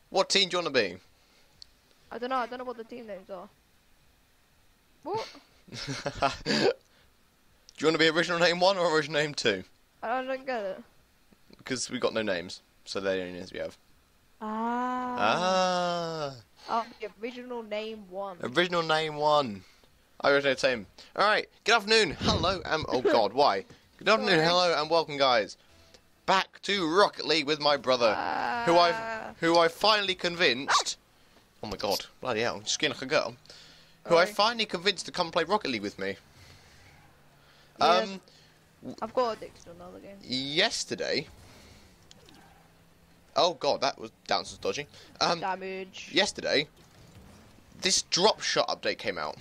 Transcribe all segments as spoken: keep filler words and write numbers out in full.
What team do you want to be? I don't know. I don't know what the team names are. What? Do you want to be original name one or original name two? I don't get it. Because we got no names, so they're the only names we have. Ah. Ah. Oh, the original name one. Original name one. I original team. Alright, good afternoon, hello, and oh god, why? Good afternoon, Sorry. hello, and welcome guys. Back to Rocket League with my brother, Ah. who I've who I finally convinced. Oh my god, bloody hell, I'm just getting like a girl. Who I Sorry. finally convinced to come play Rocket League with me. Yes. Um, I've got addicted to another game. yesterday. Oh god, that was that was dodgy. Um, Damage. yesterday, this Dropshot update came out.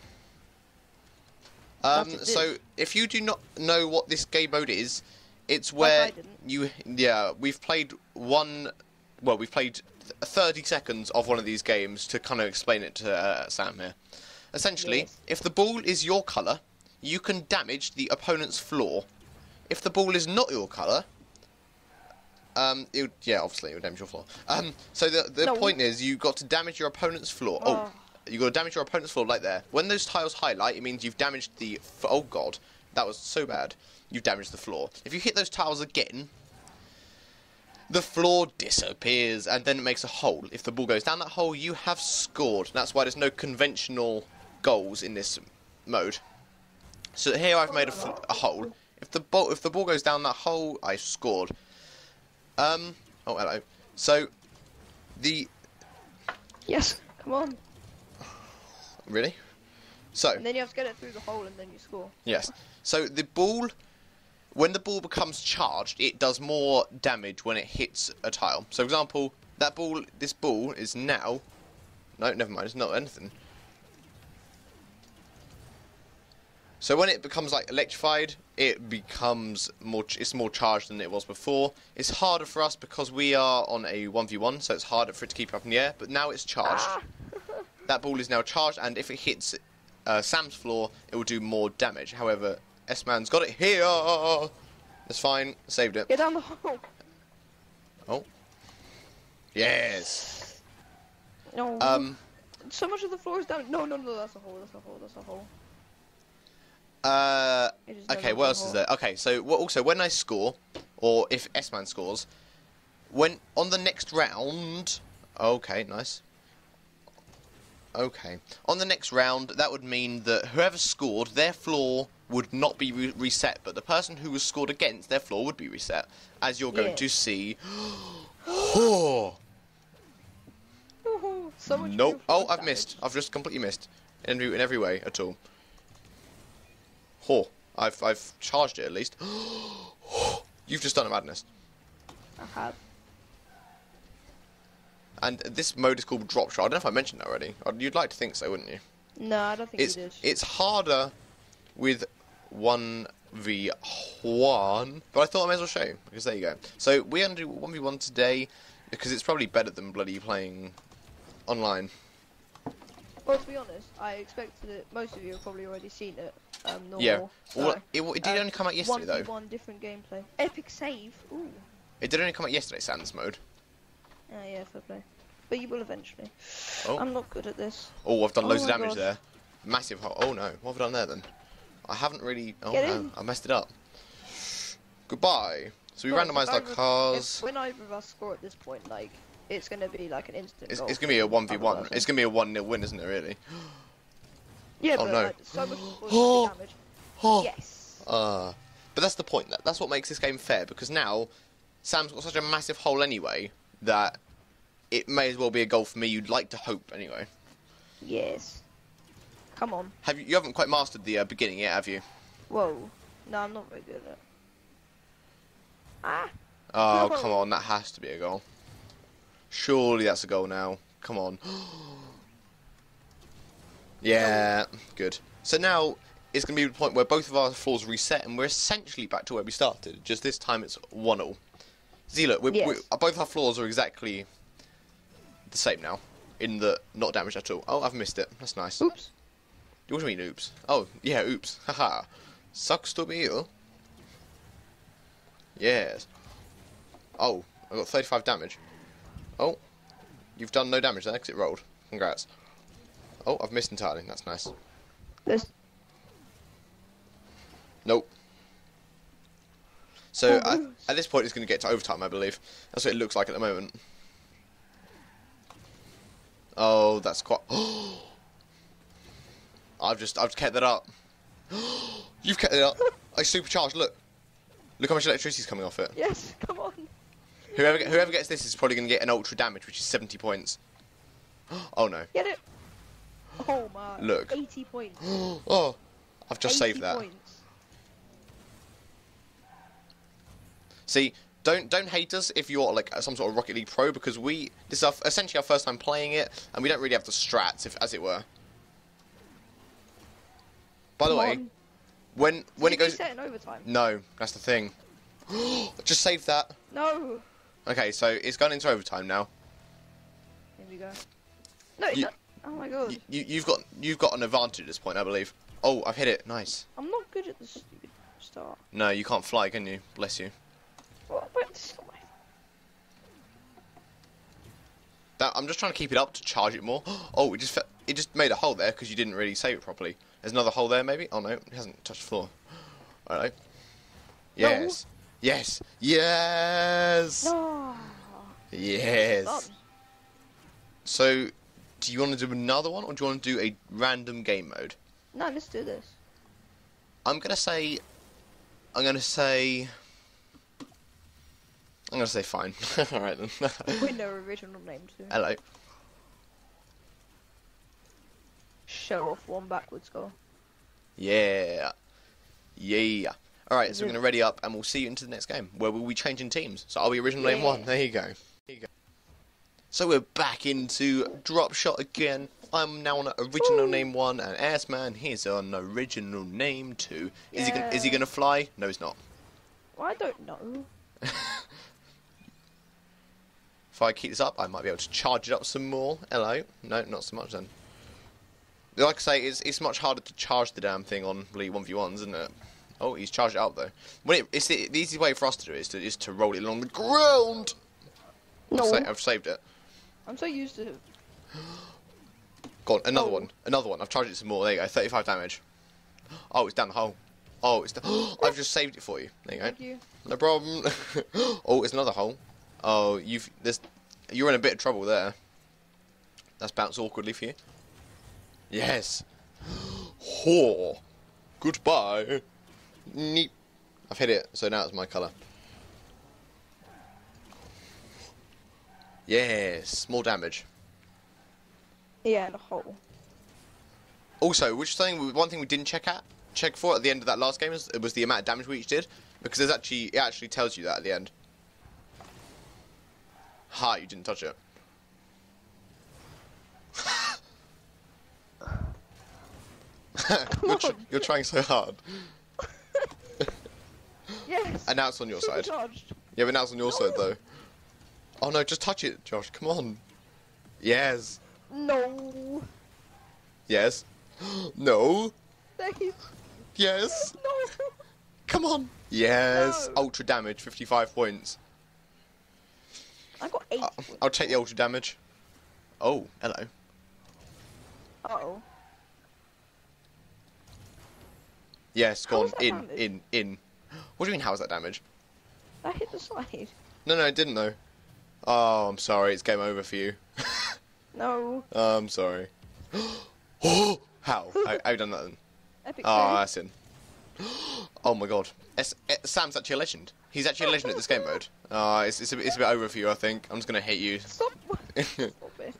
Um, That's it so is. if you do not know what this game mode is, it's Like where I didn't. you yeah we've played one, well we've played thirty seconds of one of these games to kind of explain it to uh, Sam here. Essentially, Yes. if the ball is your colour, you can damage the opponent's floor. If the ball is not your colour, um, it would, yeah, obviously it would damage your floor. Um, so the the No. point is you got to damage your opponent's floor. Oh, Oh. you got to damage your opponent's floor like there. When those tiles highlight, it means you've damaged the. F oh god, that was so bad. You've damaged the floor. If you hit those tiles again, the floor disappears and then it makes a hole. If the ball goes down that hole, you have scored. That's why there's no conventional goals in this mode. So here I've made a, f a hole. If the ball if the ball goes down that hole, I scored. Um. Oh hello. So the Yes. Come on. really. So And then you have to get it through the hole and then you score. yes. So the ball, when the ball becomes charged, it does more damage when it hits a tile. So for example, that ball, this ball is now. No, never mind. It's not anything. So when it becomes like electrified, it becomes more. Ch it's more charged than it was before. It's harder for us because we are on a one v one, so it's harder for it to keep up in the air. But now it's charged. Ah. That ball is now charged, and if it hits uh, Sam's floor, it will do more damage. However, S-Man's got it here. That's fine. Saved it. Get down the hole. Oh. Yes. No. Um. So much of the floor is down. No, no, no. That's a hole. That's a hole. That's a hole. Uh. It is no Okay. longer What a else is hole. there? Okay. So what, also when I score, or if S-Man scores, when on the next round. Okay. Nice. Okay. On the next round, that would mean that whoever scored, their floor would not be re reset, but the person who was scored against, their floor would be reset, as you're going Yeah. to see. Oh. Woohoo, so much Nope. beautiful Oh, I've damage. missed. I've just completely missed. In every, in every way at all. Oh, I've I've charged it at least. You've just done a madness. I have. And this mode is called Dropshot. I don't know if I mentioned that already. You'd like to think so, wouldn't you? No, I don't think It's you did. it's harder with one v one, but I thought I may as well show you because there you go. So we're gonna do one v one today because it's probably better than bloody playing online. Well, to be honest, I expected it. Most of you have probably already seen it. Um, normal. Yeah. So, Well, it, it did um, only come out yesterday though. one v one different gameplay. Epic save. Ooh. It did only come out yesterday, Sans mode. Ah, yeah, fair play. But you will eventually. Oh. I'm not good at this. Oh, I've done Oh loads of my damage gosh. there. Massive hole. Oh no, what have I done there then? I haven't really. Oh Get no, in. I messed it up. Goodbye. So we Well, randomised if our either- if- cars. When either of us score at this point, like, it's gonna be like an instant It's, goal. it's gonna be a one v one. Other person. It's gonna be a one nil win, isn't it? Really? Yeah, Oh, but no. like, so much more Oh. damage. Oh. Yes. Uh, but that's the point. That that's what makes this game fair because now Sam's got such a massive hole anyway that it may as well be a goal for me. You'd like to hope anyway. Yes. Come on. Have you? You haven't quite mastered the uh, beginning yet, have you? Whoa. No, I'm not very good at it. Ah. Oh No. come on, that has to be a goal. Surely that's a goal now. Come on. Yeah, good. So now it's going to be the point where both of our floors reset and we're essentially back to where we started. Just this time it's one all. See, look, we're, Yes. we're, both our floors are exactly the same now. In the not damaged at all. Oh, I've missed it. That's nice. Oops. What do you mean, oops? Oh, yeah, oops. Haha. Sucks to be you. Yes. Oh, I got thirty-five damage. Oh. you've done no damage there because it rolled. Congrats. Oh, I've missed entirely. That's nice. There's... Nope. So Oh, at, at this point, it's going to get to overtime, I believe. That's what it looks like at the moment. Oh, that's quite. I've just I've kept that up. You've kept it up. I supercharged. Look, look how much electricity's coming off it. Yes, come on. Whoever whoever gets this is probably going to get an ultra damage, which is seventy points. Oh no. Get it. Oh my. Look. eighty points. Oh, I've just eighty saved that. Points. See, don't don't hate us if you're like some sort of Rocket League pro, because we this is our, essentially our first time playing it, and we don't really have the strats, if as it were. By the Come way, on. when when Did it you goes, set in overtime? no, that's the thing. Just save that. No. Okay, so it's gone into overtime now. Here we go. No, it's You- not. Oh my god. You, you you've got you've got an advantage at this point, I believe. Oh, I've hit it. Nice. I'm not good at the stupid start. No, you can't fly, can you? Bless you. What? But this is not my... That I'm just trying to keep it up to charge it more. Oh, it just fe- it just made a hole there because you didn't really save it properly. There's another hole there, maybe. Oh no, it hasn't touched the floor. All right. Yes. Yes. Yes. No. Yes. Done. So, do you want to do another one, or do you want to do a random game mode? No, let's do this. I'm gonna say. I'm gonna say. I'm gonna say fine. All right then. With no original name too. Hello. Show off one backwards goal. Yeah. Yeah. All right, so we're Is it- gonna ready up, and we'll see you into the next game, where we'll be changing teams. So I'll be original name Yeah. one. There you go. There you go. So we're back into Dropshot again. I'm now on original Woo. name one, and Airman he's on original name two. Is he gonna, is he Yeah. gonna fly? No, he's not. Well, I don't know. If I keep this up, I might be able to charge it up some more. Hello. No, not so much then. Like I say, it's it's much harder to charge the damn thing on Elite one v ones, isn't it? Oh, he's charged it up though. When it, it's the, the easy way for us to do it is to is to roll it along the ground. No. I've, sa- I've saved it. I'm so used to. Go on, another Oh. one, another one. I've charged it some more. There you go, thirty-five damage. Oh, it's down the hole. Oh, it's. Down... I've just saved it for you. There you go. Thank you. No problem. Oh, it's another hole. Oh, you've this. You're in a bit of trouble there. That's bounced awkwardly for you. Yes. Whore. Goodbye. Neat. I've hit it, so now it's my colour. Yes, more damage. Yeah, in a hole. Also, which thing? One thing we didn't check at, check for at the end of that last game was, was the amount of damage we each did, because there's actually it actually tells you that at the end. Ha! You didn't touch it. you're, tr- you're trying so hard. Yes. And now it's on your side. Supercharged. Yeah, but now it's on your No. side though. Oh no, just touch it, Josh. Come on. Yes. No. Yes. No. Dave. Yes. No. Come on. Yes. No. Ultra damage, fifty-five points. I got eight. Uh, I'll take the ultra damage. Oh, hello. Uh oh. Yes, How go was on. that In, damage? in, in. What do you mean, how is that damage? I hit the side. No, no, it didn't though. Oh, I'm sorry. It's game over for you. No. Oh, I'm sorry. Oh, how? How how you done that then? Epic Oh, save. that's in. Oh my god. Es- eh, Sam's actually a legend. He's actually a legend at this game mode. Uh, it's, it's, a bit, it's a bit over for you, I think. I'm just going to hit you. Stop. Stop it.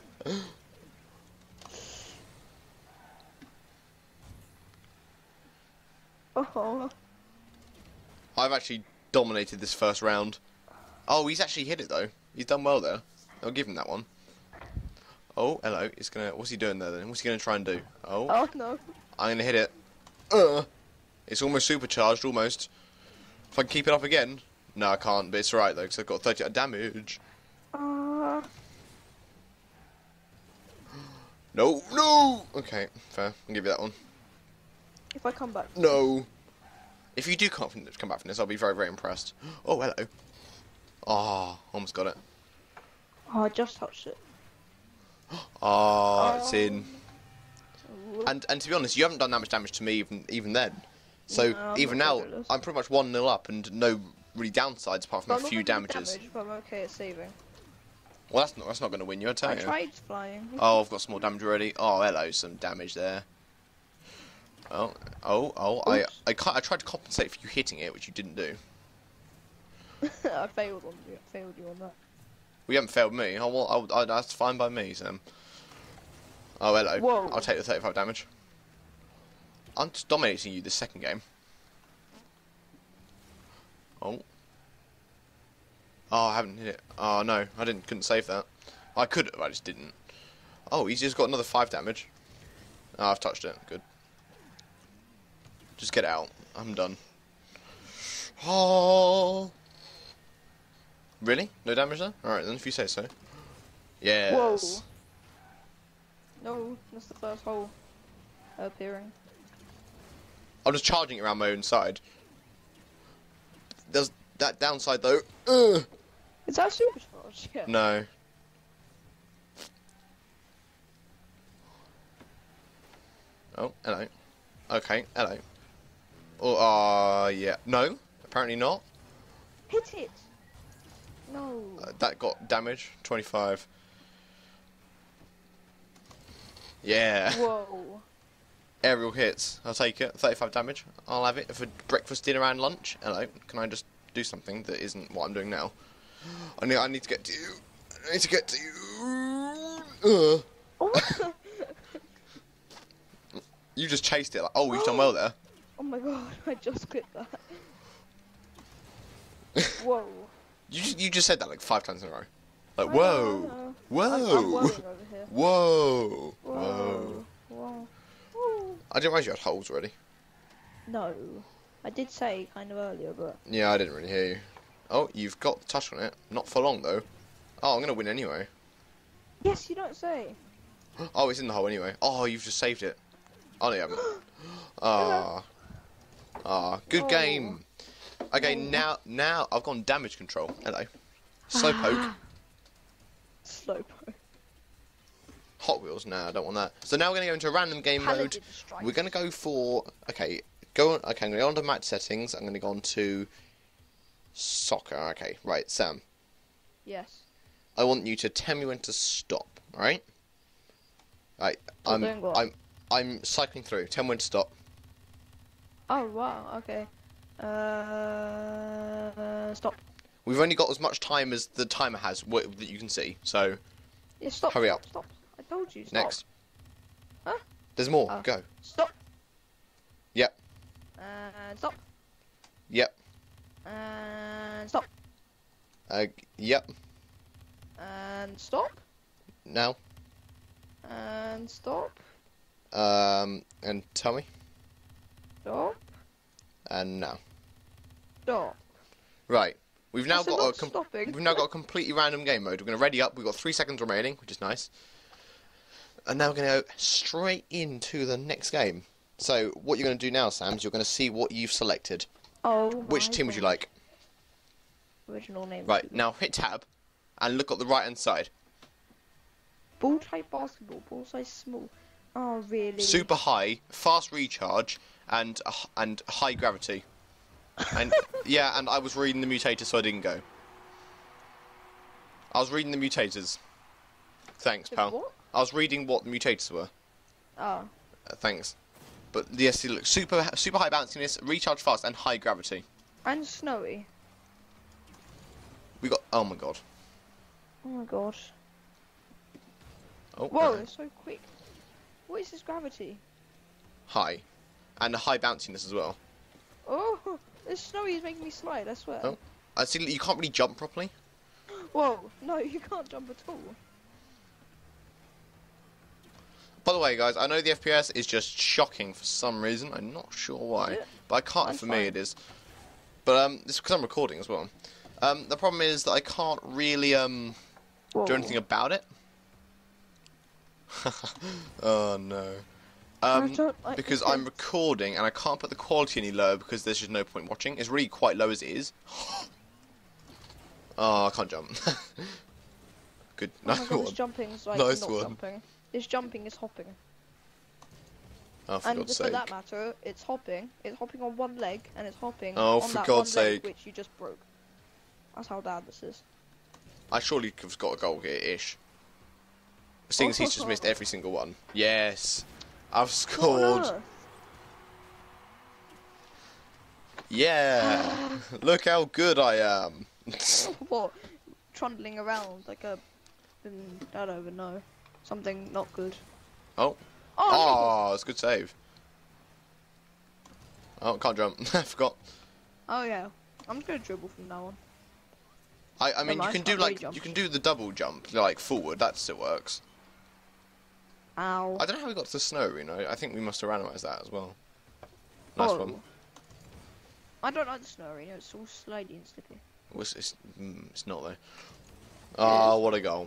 Oh. I've actually dominated this first round. Oh, he's actually hit it though. He's done well there. I'll give him that one. Oh, hello. He's gonna. What's he doing there then? What's he gonna try and do? Oh, Oh no. I'm gonna hit it. Uh, it's almost supercharged, almost. If I can keep it up again. No, I can't. But it's alright though, because I've got thirty damage. Uh, No, no. Okay, fair. I'll give you that one. if I come back. No. If you do come, from, come back from this, I'll be very, very impressed. Oh, hello. Ah, oh, almost got it. Oh, I just touched it. Oh, it's in. Ooh. And and to be honest, you haven't done that much damage to me even even then. So No, I'm even not now, fabulous. I'm pretty much one nil up and no really downsides apart from But a I'm not few gonna do damages. damage, but I'm okay at saving. Well, that's not that's not going to win you, I tell I you. tried flying. Oh, I've got some more damage already. Oh, hello, some damage there. Oh, oh, oh! I Oops. I can't, I tried to compensate for you hitting it, which you didn't do. I failed on you. Failed you on that. We haven't failed me. Oh well, I'll, I, that's fine by me, Sam. Oh, hello. Whoa. I'll take the thirty-five damage. I'm just dominating you this second game. Oh. Oh, I haven't hit it. Oh no, I didn't. Couldn't save that. I could have, I just didn't. Oh, he's just got another five damage. Oh, I've touched it. Good. Just get out. I'm done. Oh. Really? No damage there? Alright then, if you say so. Yes. Whoa. No, that's the first hole appearing. I'm just charging it around my own side. There's that downside though. Ugh. Is that super charge? Yeah. No. Oh, hello. Okay, hello. Oh, uh, yeah. No, apparently not. Hit it. No. Uh, that got damage. twenty-five. Yeah. Whoa. Aerial hits. I'll take it. thirty-five damage. I'll have it for breakfast, dinner, and lunch. Hello. Can I just do something that isn't what I'm doing now? I need. I need to get to you. I need to get to you. Ugh. Oh. You just chased it. Like, oh, you've done well there. Oh my god! I just quit that. Whoa. You just, you just said that like five times in a row. Like I whoa, know. whoa, I'm, I'm whirling over here. whoa, whoa. Whoa. Whoa. Whoa. I didn't realize you had holes already. No. I did say kind of earlier, but Yeah, I didn't really hear you. Oh, you've got the touch on it. Not for long though. Oh, I'm gonna win anyway. yes, you don't say. Oh, it's in the hole anyway. Oh, you've just saved it. Oh, no, you haven't. Ah, ah, good Oh. game. Okay, Oh. now, now I've gone damage control. Hello, slowpoke. Slowpoke. Hot Wheels. Nah, I don't want that. So now we're gonna go into a random game mode. Paladin strike. We're gonna go for okay. Go on. Okay, I'm gonna go on to match settings. I'm gonna go on to soccer. Okay, right, Sam. Yes. I want you to tell me when to stop. All right. Right. I'm. doing what? I'm. I'm cycling through. Tell me when to stop. Oh wow. Okay. Uh. Stop. We've only got as much time as the timer has wh- that you can see. So Yeah. Stop. Hurry stop, up. Stop. I told you. Stop. next. Huh? There's more. Oh. Go. Stop. Yep. And stop. Yep. And stop. Uh. Yep. And stop. Now. And stop. Um. And tell me. Stop. And now. Stop. Right. We've now That's a got a lot com- stopping. we've now got a completely random game mode. We're gonna ready up. We've got three seconds remaining, which is nice. And now we're gonna go straight into the next game. So what you're gonna do now, Sam, is you're gonna see what you've selected. Oh. Which my team would you God. like? Original name. Right. Now hit tab, and look at the right hand side. Ball type basketball. Ball size small. Oh really? Super high, fast recharge, and uh, and high gravity. And yeah, and I was reading the mutators, so I didn't go. I was reading the mutators. Thanks, The pal. what? I was reading what the mutators were. Oh. Uh, thanks. But yes, you look super super high bounciness, recharge fast, and high gravity. And snowy. We got. Oh my god. Oh my god. Oh. Whoa, no. it's so quick. What is this gravity? High, and a high bounciness as well. Oh, this snowy is making me slide, I swear. Oh. I see. You can't really jump properly. Whoa, no, you can't jump at all. By the way, guys, I know the F P S is just shocking for some reason. I'm not sure why, Is it? but I can't. Mine's For me, fine. it is. But um, it's because I'm recording as well. Um, the problem is that I can't really um Whoa. do anything about it. Oh no. I Um, don't like because this. I'm recording and I can't put the quality any lower because there's just no point watching. It's really quite low as it is. Oh, I can't jump. Good. Oh my Nice god, one. this jumping's like Nice not one. jumping. This jumping is hopping. Oh, for And God's for sake. that matter, it's hopping. It's hopping on one leg, and it's hopping Oh, on for that God's one sake. leg which you just broke. That's how bad this is. I surely have got a goal here-ish. Seeing as he's just missed every single one. Yes. I've scored. What on Yeah. Look how good I am. earth? What? Trundling around like a... mm, I don't even know. Something not good. Oh. Oh! Oh, it's a good save. Oh, can't jump. I forgot. Oh yeah. I'm just gonna dribble from now on. I, I mean, Never you can mind, do I've like already jumped. you can do the double jump, like forward. That still works. Ow. I don't know how we got to the snow arena. I think we must have randomised that as well. Nice Oh. one. I don't like the snow arena, it's all slidey and slippy. Well, It's, it's, mm, it's not though. Oh, what a goal!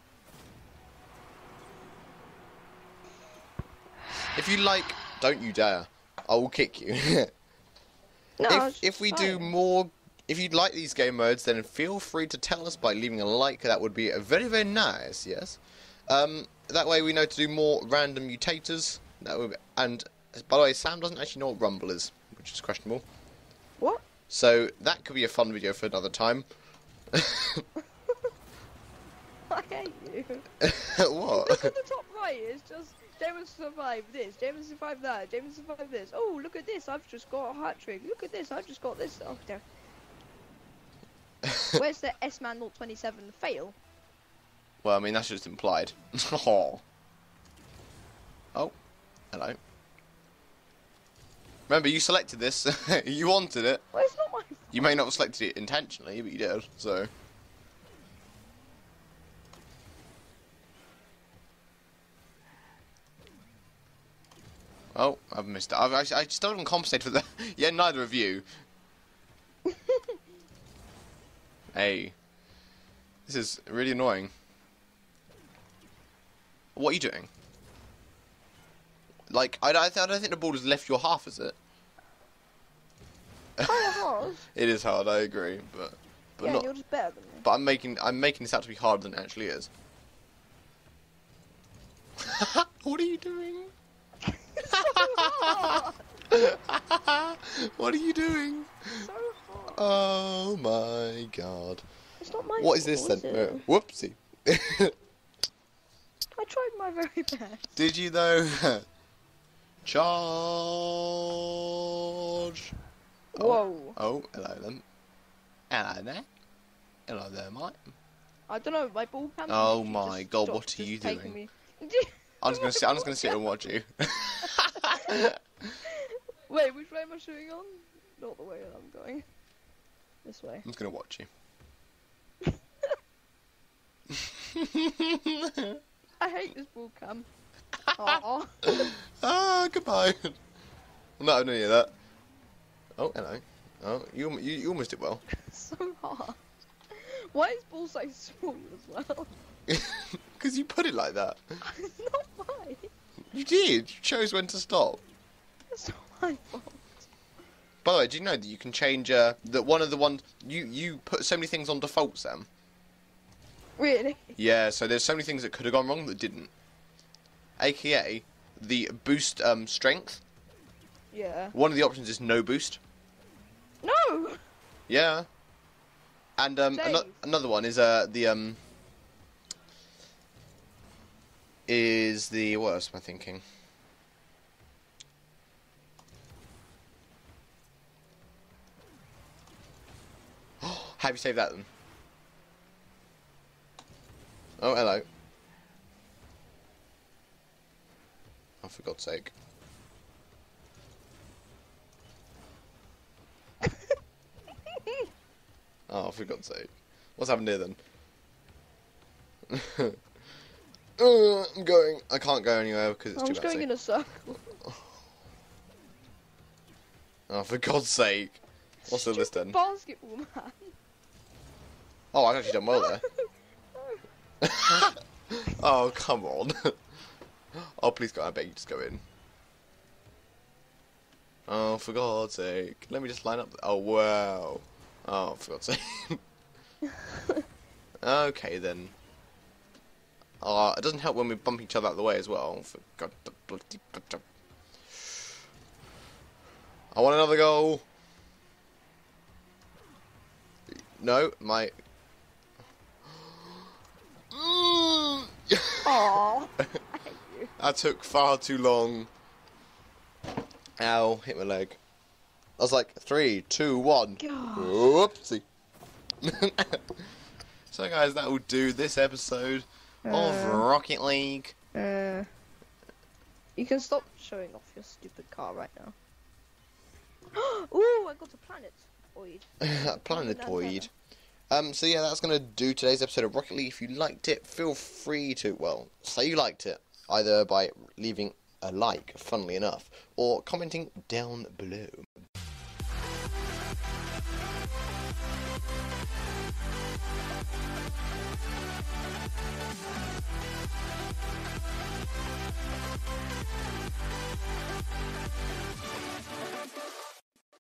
If you like, don't you dare! I will kick you. No, if it's if we do fine. more, if you'd like these game modes, then feel free to tell us by leaving a like. That would be very very nice. Yes. Um, that way we know to do more random mutators. That would be, and by the way, Sam doesn't actually know what Rumble is, which is questionable. What? So that could be a fun video for another time. I hate you. What? Look at the top right, it's just James survived this, James survived that, James survived this. Oh, look at this, I've just got a hat trick. Look at this, I've just got this. Oh, damn. Where's the S-Man zero twenty-seven fail? Well, I mean that's just implied. Oh. Oh. Hello. Remember, you selected this. You wanted it. Well, it's not my fault. You may not have selected it intentionally, but you did. So. Oh, I've missed it. I've, I, I still haven't compensated for that. Yeah, neither of you. Hey. This is really annoying. What are you doing? Like, I, I, I don't think the ball has left your half, is it? Kind of hard. It is hard, I agree, but but Yeah, not. you're just better than me. But I'm making I'm making this out to be harder than it actually is. What are you doing? So hard. What are you doing? So hard. Oh my god! It's not my What is this fault, then? is it? Uh, Whoopsie! I tried my very best. Did you though? Charge! Whoa. Oh, hello then. Hello there. Hello there, mate. I don't know, my ball cam. Oh literally my just God, stopped what are just you taking doing? Me. I'm just gonna sit. I'm just gonna sit here and watch you. Wait, which way am I shooting on? Not the way that I'm going. This way. I'm just gonna watch you. I hate this ball cam. Aww. Ah, goodbye. I'm not having any of that. Oh, hello. Oh, you you, you almost did well. So hard. Why is ball so small as well? Because you put it like that. It's not mine. You did. You chose when to stop. It's not my fault. By the way, do you know that you can change uh, that one of the ones you you put so many things on default, Sam? Really? Yeah. So there's so many things that could have gone wrong that didn't. A K A the boost um, strength. Yeah. One of the options is no boost. No! Yeah. And um, ano- Save. another one is uh the um is the what else am I thinking? Have you saved that then? Oh, hello. Oh, for God's sake. Oh, for God's sake. What's happened here then? uh, I'm going. I can't go anywhere because it's I'm too just going messy. in a circle. Oh, for God's sake. What's the list then? Basketball man. Oh, I've actually done well there. Oh, come on. Oh, please God, I beg you, just go in. Oh, for God's sake. Let me just line up. Oh, wow. Oh, for God's sake. Okay, then. Uh, it doesn't help when we bump each other out of the way as well. For God, bloody... I want another goal. No, my... Aww. That took far too long. Ow, hit my leg. I was like, three, two, one. God. Whoopsie. So guys, that will do this episode Uh, of Rocket League. Uh, you can stop showing off your stupid car right now. Ooh, I got a planet. Planetoid. Um, so yeah, that's going to do today's episode of Rocket League. If you liked it, feel free to, well, say you liked it, either by leaving a like, funnily enough, or commenting down below.